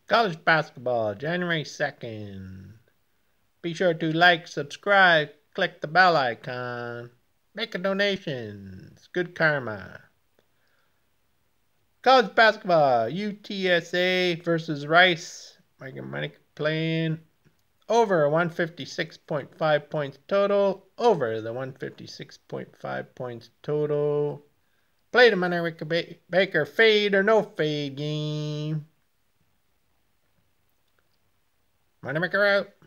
College basketball, January 2nd. Be sure to like, subscribe, click the bell icon, make a donation. It's good karma. College basketball, UTSA versus Rice. Mike and Mike playing over 156.5 points total. Over the 156.5 points total. Play the Money Baker fade or no fade game. Moneymaker out.